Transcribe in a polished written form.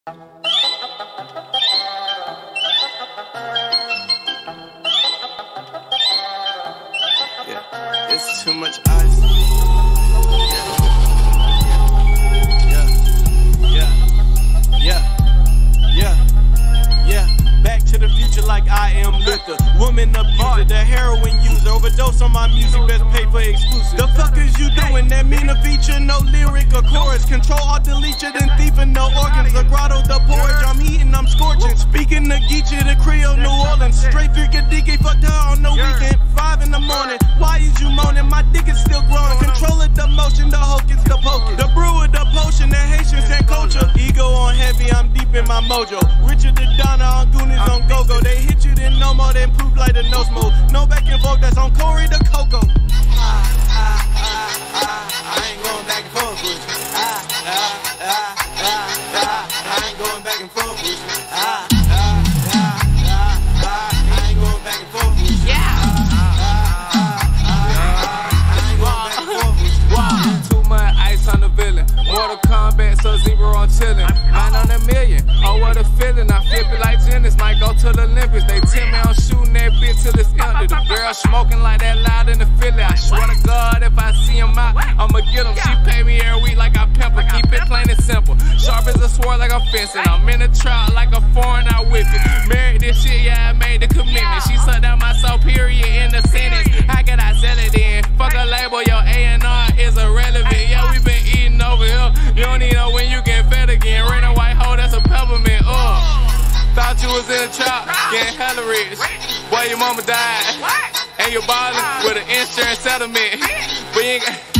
Yeah, it's too much ice. Back to the future like I am liquor. Woman abuser, the heroin user. Overdose on my music, best pay for exclusive. The fuck is you doing? That mean a feature, no lyric or chorus. Control, alt, delete you, then thieving, no organs. The grotto, the porridge, I'm heating, I'm scorching. Speaking the Geechee, the Creole, New Orleans. Straight figure DK, fucked her on the weekend. 5 in the morning, why is you moaning? My dick is still growing. Control it, the motion, the hocus, the pocus. The brewer, the potion, the Haitians and culture. Ego on heavy, I'm deep in my mojo. Richard the Donna on Goonies on go-go. They hit you, then no more, then poop like the no smoke. No back and forth, that's on Corey the Coco. I ain't going back and forth with you. I ain't going back and forth with you. I ain't going back and forth with you. Too much ice on the villain. Mortal Kombat, Sub-Zero on chillin'. Mine on a million. Oh, what a feeling. I flip it like Jennings. Might go to the Olympics. They tell me I'm shooting that bitch till it's empty. The girl smoking like that loud in the Philly. I swear to God, if I see him out, I'ma get him. She pay me every week like I pimp her. Keep it plain and simple. Sharp as a sword like I'm fencing. I'm in a trap like a foreign, I whip it. Married this shit, yeah, I made the commitment. She sucked down my soul, period, in the sentence. How can I sell it in? Fuck a label, your A&R is irrelevant. Yeah, we been eating over here. You don't even know when you get fed again. Rain a white hole, that's a peppermint. Thought you was in a trap, getting hella rich. Boy, your mama died, and you're ballin' with an insurance settlement. But you ain't got